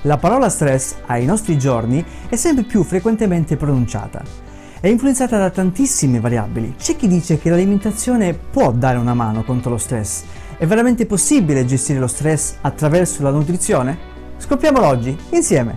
La parola stress ai nostri giorni è sempre più frequentemente pronunciata. È influenzata da tantissime variabili. C'è chi dice che l'alimentazione può dare una mano contro lo stress. È veramente possibile gestire lo stress attraverso la nutrizione? Scopriamolo oggi, insieme!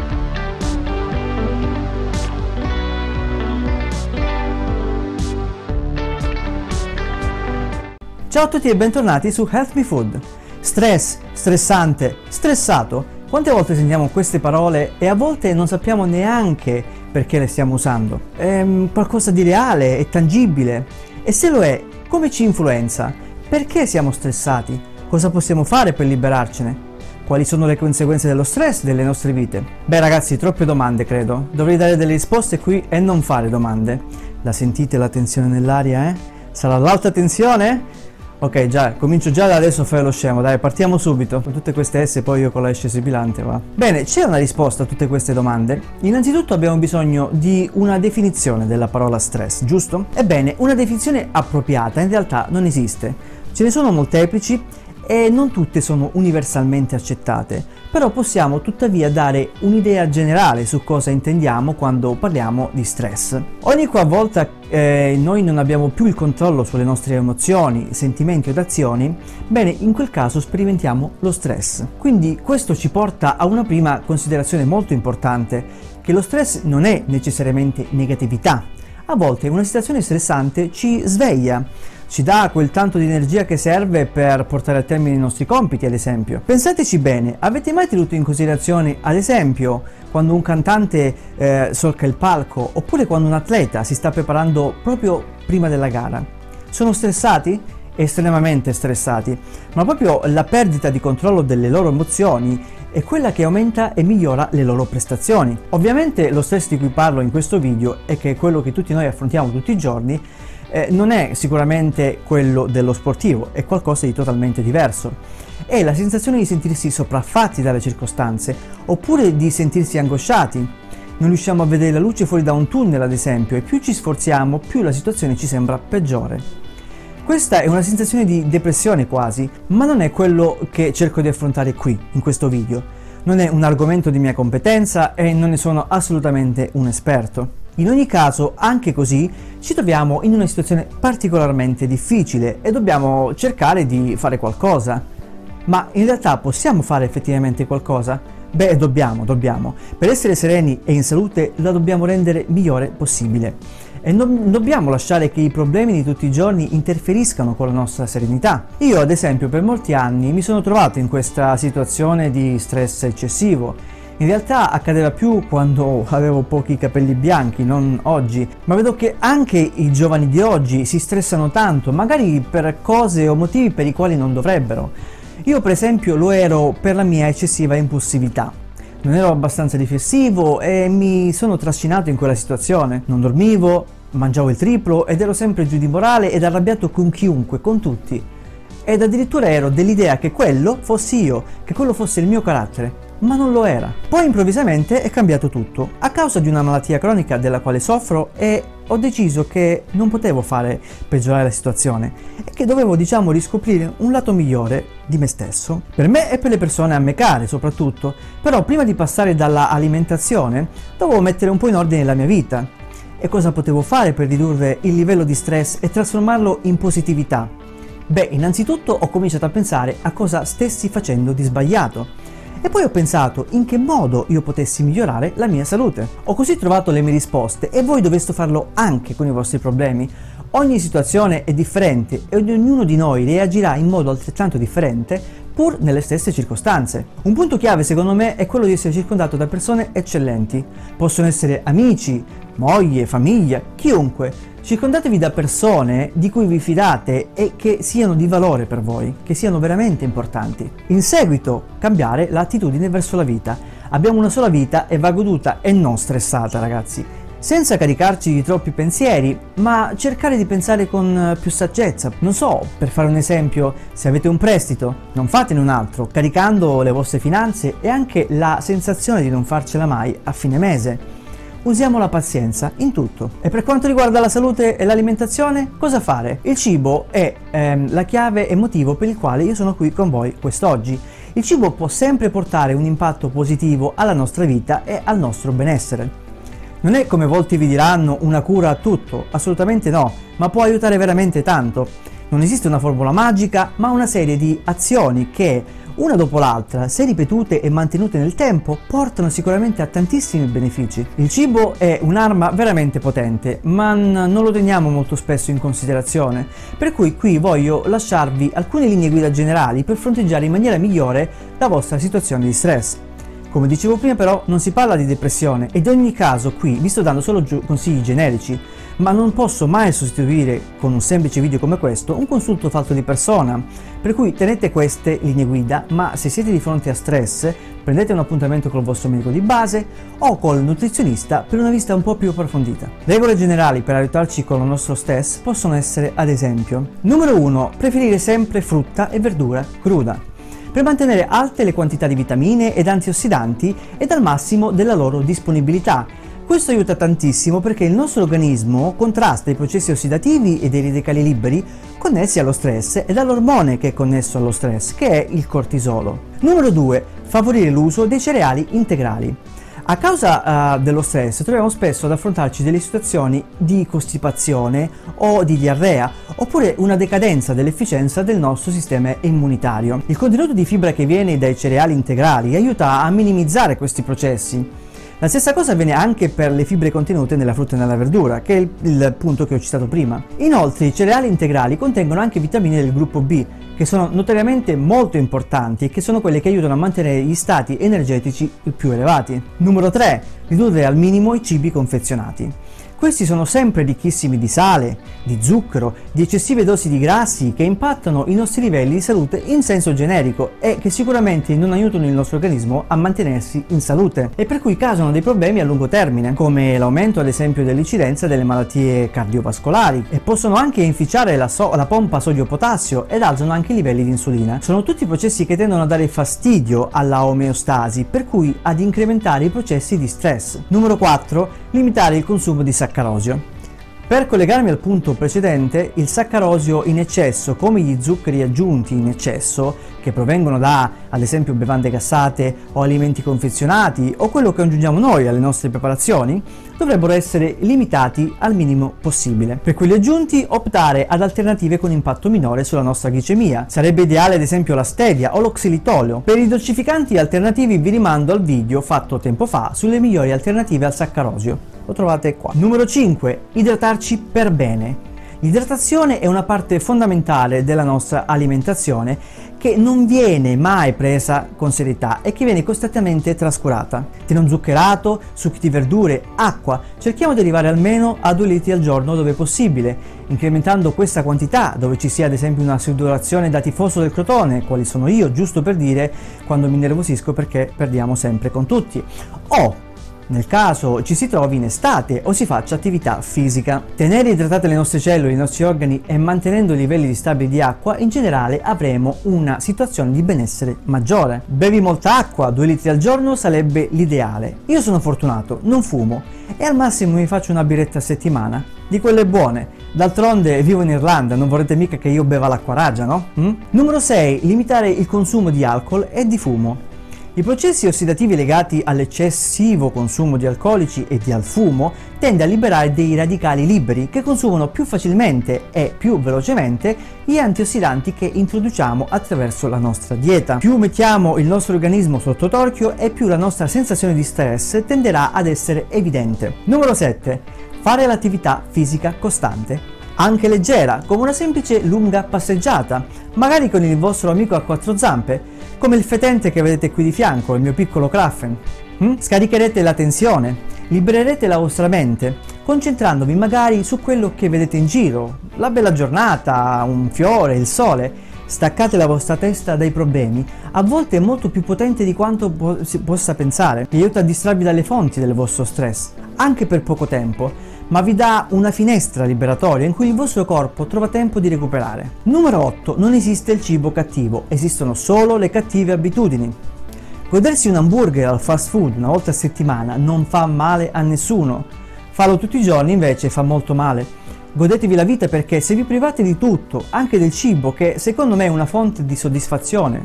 Ciao a tutti e bentornati su Health Me Food. Stress, stressante, stressato. Quante volte sentiamo queste parole e a volte non sappiamo neanche perché le stiamo usando? È qualcosa di reale e tangibile? E se lo è, come ci influenza? Perché siamo stressati? Cosa possiamo fare per liberarcene? Quali sono le conseguenze dello stress delle nostre vite? Beh ragazzi, troppe domande credo. Dovrei dare delle risposte qui e non fare domande. La sentite la tensione nell'aria, eh? Sarà l'alta tensione? Ok, già, comincio già da adesso a fare lo scemo, dai, partiamo subito. Con tutte queste S poi io con la S sibilante, va. Bene, c'è una risposta a tutte queste domande? Innanzitutto abbiamo bisogno di una definizione della parola stress, giusto? Ebbene, una definizione appropriata in realtà non esiste. Ce ne sono molteplici e non tutte sono universalmente accettate, però possiamo tuttavia dare un'idea generale su cosa intendiamo quando parliamo di stress. Ogni qualvolta noi non abbiamo più il controllo sulle nostre emozioni, sentimenti o azioni, bene, in quel caso sperimentiamo lo stress. Quindi questo ci porta a una prima considerazione molto importante, che lo stress non è necessariamente negatività. A volte una situazione stressante ci sveglia, ci dà quel tanto di energia che serve per portare a termine i nostri compiti, ad esempio. Pensateci bene, avete mai tenuto in considerazione, ad esempio, quando un cantante solca il palco, oppure quando un atleta si sta preparando proprio prima della gara? Sono stressati? Estremamente stressati, ma proprio la perdita di controllo delle loro emozioni è quella che aumenta e migliora le loro prestazioni. Ovviamente lo stress di cui parlo in questo video e che è quello che tutti noi affrontiamo tutti i giorni non è sicuramente quello dello sportivo, è qualcosa di totalmente diverso. È la sensazione di sentirsi sopraffatti dalle circostanze, oppure di sentirsi angosciati. Non riusciamo a vedere la luce fuori da un tunnel, ad esempio, e più ci sforziamo, più la situazione ci sembra peggiore. Questa è una sensazione di depressione quasi, ma non è quello che cerco di affrontare qui, in questo video. Non è un argomento di mia competenza e non ne sono assolutamente un esperto. In ogni caso, anche così, ci troviamo in una situazione particolarmente difficile e dobbiamo cercare di fare qualcosa. Ma in realtà possiamo fare effettivamente qualcosa? Beh, dobbiamo. Per essere sereni e in salute la dobbiamo rendere migliore possibile. E non dobbiamo lasciare che i problemi di tutti i giorni interferiscano con la nostra serenità. Io, ad esempio, per molti anni mi sono trovato in questa situazione di stress eccessivo. In realtà accadeva più quando avevo pochi capelli bianchi, non oggi, ma vedo che anche i giovani di oggi si stressano tanto, magari per cose o motivi per i quali non dovrebbero. Io per esempio lo ero per la mia eccessiva impulsività. Non ero abbastanza riflessivo e mi sono trascinato in quella situazione. Non dormivo, mangiavo il triplo ed ero sempre giù di morale ed arrabbiato con chiunque, con tutti. Ed addirittura ero dell'idea che quello fossi io, che quello fosse il mio carattere. Ma non lo era. Poi improvvisamente è cambiato tutto, a causa di una malattia cronica della quale soffro, e ho deciso che non potevo fare peggiorare la situazione e che dovevo, riscoprire un lato migliore di me stesso, per me e per le persone a me care soprattutto. Però prima di passare dalla alimentazione dovevo mettere un po' in ordine la mia vita. E cosa potevo fare per ridurre il livello di stress e trasformarlo in positività? Beh, innanzitutto ho cominciato a pensare a cosa stessi facendo di sbagliato. E poi ho pensato in che modo io potessi migliorare la mia salute. Ho così trovato le mie risposte e voi dovreste farlo anche con i vostri problemi. Ogni situazione è differente e ognuno di noi reagirà in modo altrettanto differente pur nelle stesse circostanze. Un punto chiave secondo me è quello di essere circondato da persone eccellenti. Possono essere amici, moglie, famiglia, chiunque. Circondatevi da persone di cui vi fidate e che siano di valore per voi, che siano veramente importanti. In seguito, cambiare l'attitudine verso la vita. Abbiamo una sola vita e va goduta e non stressata, ragazzi. Senza caricarci di troppi pensieri, ma cercare di pensare con più saggezza. Non so, per fare un esempio, se avete un prestito, non fatene un altro, caricando le vostre finanze e anche la sensazione di non farcela mai a fine mese. Usiamo la pazienza in tutto. E per quanto riguarda la salute e l'alimentazione, cosa fare? Il cibo è la chiave e motivo per il quale io sono qui con voi quest'oggi. Il cibo può sempre portare un impatto positivo alla nostra vita e al nostro benessere. Non è, come molti vi diranno, una cura a tutto, assolutamente no, ma può aiutare veramente tanto. Non esiste una formula magica, ma una serie di azioni che, una dopo l'altra, se ripetute e mantenute nel tempo, portano sicuramente a tantissimi benefici. Il cibo è un'arma veramente potente, ma non lo teniamo molto spesso in considerazione, per cui qui voglio lasciarvi alcune linee guida generali per fronteggiare in maniera migliore la vostra situazione di stress. Come dicevo prima però non si parla di depressione ed in ogni caso qui vi sto dando solo consigli generici, ma non posso mai sostituire con un semplice video come questo un consulto fatto di persona, per cui tenete queste linee guida, ma se siete di fronte a stress prendete un appuntamento col vostro medico di base o col nutrizionista per una vista un po' più approfondita. Regole generali per aiutarci con il nostro stress possono essere ad esempio: numero 1, preferire sempre frutta e verdura cruda, per mantenere alte le quantità di vitamine ed antiossidanti ed al massimo della loro disponibilità. Questo aiuta tantissimo perché il nostro organismo contrasta i processi ossidativi e dei radicali liberi connessi allo stress ed all'ormone che è connesso allo stress, che è il cortisolo. Numero 2, favorire l'uso dei cereali integrali. A causa dello stress troviamo spesso ad affrontarci delle situazioni di costipazione o di diarrea, oppure una decadenza dell'efficienza del nostro sistema immunitario. Il contenuto di fibra che viene dai cereali integrali aiuta a minimizzare questi processi. La stessa cosa avviene anche per le fibre contenute nella frutta e nella verdura, che è il punto che ho citato prima. Inoltre i cereali integrali contengono anche vitamine del gruppo B, che sono notoriamente molto importanti e che sono quelle che aiutano a mantenere gli stati energetici più elevati. Numero 3. Ridurre al minimo i cibi confezionati. Questi sono sempre ricchissimi di sale, di zucchero, di eccessive dosi di grassi che impattano i nostri livelli di salute in senso generico e che sicuramente non aiutano il nostro organismo a mantenersi in salute e per cui causano dei problemi a lungo termine, come l'aumento ad esempio dell'incidenza delle malattie cardiovascolari, e possono anche inficiare la pompa sodio-potassio ed alzano anche i livelli di insulina. Sono tutti processi che tendono a dare fastidio alla omeostasi, per cui ad incrementare i processi di stress. Numero 4. Limitare il consumo di saccarosio. Per collegarmi al punto precedente, il saccarosio in eccesso, come gli zuccheri aggiunti in eccesso, che provengono da, ad esempio, bevande gassate o alimenti confezionati, o quello che aggiungiamo noi alle nostre preparazioni, dovrebbero essere limitati al minimo possibile. Per quelli aggiunti, optare ad alternative con impatto minore sulla nostra glicemia. Sarebbe ideale ad esempio la stevia o lo xilitolio. Per i dolcificanti alternativi vi rimando al video fatto tempo fa sulle migliori alternative al saccarosio. Lo trovate qua. Numero 5. Idratarci per bene. L'idratazione è una parte fondamentale della nostra alimentazione che non viene mai presa con serietà e che viene costantemente trascurata. Tè non zuccherato, succhi di verdure, acqua. Cerchiamo di arrivare almeno a 2 litri al giorno dove possibile, incrementando questa quantità dove ci sia ad esempio una sudorazione da tifoso del Crotone, quali sono io, giusto per dire, quando mi nervosisco perché perdiamo sempre con tutti. O nel caso ci si trovi in estate o si faccia attività fisica. Tenere idratate le nostre cellule, i nostri organi e mantenendo i livelli stabili di acqua, in generale avremo una situazione di benessere maggiore. Bevi molta acqua, 2 litri al giorno sarebbe l'ideale. Io sono fortunato, non fumo e al massimo mi faccio una birretta a settimana, di quelle buone. D'altronde vivo in Irlanda, non vorrete mica che io beva l'acqua raggia, no? Numero 6. Limitare il consumo di alcol e di fumo. I processi ossidativi legati all'eccessivo consumo di alcolici e al fumo tende a liberare dei radicali liberi che consumano più facilmente e più velocemente gli antiossidanti che introduciamo attraverso la nostra dieta. Più mettiamo il nostro organismo sotto torchio e più la nostra sensazione di stress tenderà ad essere evidente. Numero 7. Fare l'attività fisica costante, anche leggera, come una semplice lunga passeggiata, magari con il vostro amico a 4 zampe, come il fetente che vedete qui di fianco, il mio piccolo Kraffen. Scaricherete la tensione, libererete la vostra mente, concentrandovi magari su quello che vedete in giro, la bella giornata, un fiore, il sole. Staccate la vostra testa dai problemi, a volte è molto più potente di quanto si possa pensare. Vi aiuta a distrarvi dalle fonti del vostro stress, anche per poco tempo, ma vi dà una finestra liberatoria in cui il vostro corpo trova tempo di recuperare. Numero 8. Non esiste il cibo cattivo, esistono solo le cattive abitudini. Godersi un hamburger al fast food una volta a settimana non fa male a nessuno. Farlo tutti i giorni invece fa molto male. Godetevi la vita perché se vi private di tutto, anche del cibo, che secondo me è una fonte di soddisfazione,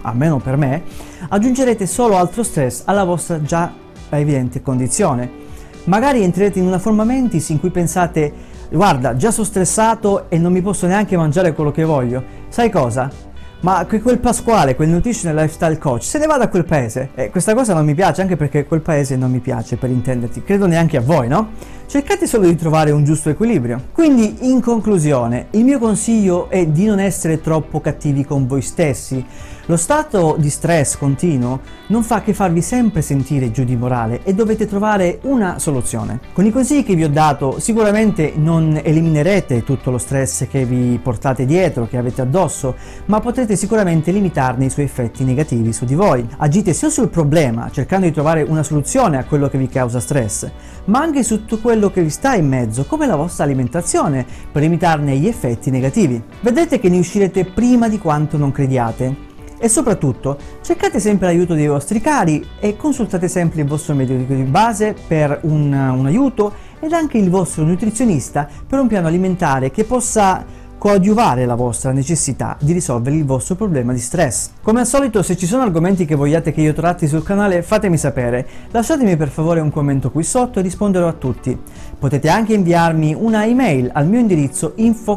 almeno per me, aggiungerete solo altro stress alla vostra già evidente condizione. Magari entrerete in una forma mentis in cui pensate: guarda, già sono stressato e non mi posso neanche mangiare quello che voglio. Sai cosa? Ma quel Pasquale, quel nutrition e lifestyle coach, se ne va da quel paese. E questa cosa non mi piace, anche perché quel paese non mi piace, per intenderti. Credo neanche a voi, no? Cercate solo di trovare un giusto equilibrio. Quindi, in conclusione, il mio consiglio è di non essere troppo cattivi con voi stessi. Lo stato di stress continuo non fa che farvi sempre sentire giù di morale e dovete trovare una soluzione. Con i consigli che vi ho dato sicuramente non eliminerete tutto lo stress che vi portate dietro, che avete addosso, ma potrete sicuramente limitarne i suoi effetti negativi su di voi. Agite sia sul problema, cercando di trovare una soluzione a quello che vi causa stress, ma anche su tutto quello che vi sta in mezzo, come la vostra alimentazione, per limitarne gli effetti negativi. Vedrete che ne uscirete prima di quanto non crediate. E soprattutto, cercate sempre l'aiuto dei vostri cari e consultate sempre il vostro medico di base per un aiuto, ed anche il vostro nutrizionista per un piano alimentare che possa coadiuvare la vostra necessità di risolvere il vostro problema di stress. Come al solito, se ci sono argomenti che vogliate che io tratti sul canale, fatemi sapere. Lasciatemi per favore un commento qui sotto e risponderò a tutti. Potete anche inviarmi una email al mio indirizzo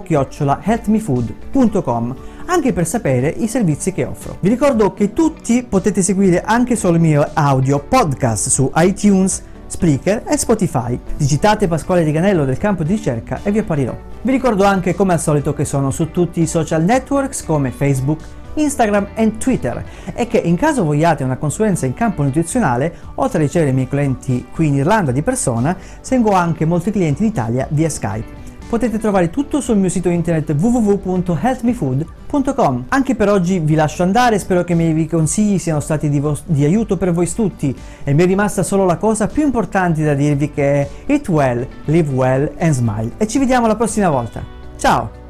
info@healthmefood.com, anche per sapere i servizi che offro. Vi ricordo che tutti potete seguire anche solo il mio audio podcast su iTunes, Spreaker e Spotify. Digitate Pasquale Riganello del campo di ricerca e vi apparirò. Vi ricordo anche, come al solito, che sono su tutti i social networks come Facebook, Instagram e Twitter, e che in caso vogliate una consulenza in campo nutrizionale, oltre a ricevere i miei clienti qui in Irlanda di persona, seguo anche molti clienti in Italia via Skype. Potete trovare tutto sul mio sito internet www.healthmefood.com. Anche per oggi vi lascio andare, spero che i miei consigli siano stati di aiuto per voi tutti, e mi è rimasta solo la cosa più importante da dirvi, che è eat well, live well and smile. E ci vediamo la prossima volta. Ciao!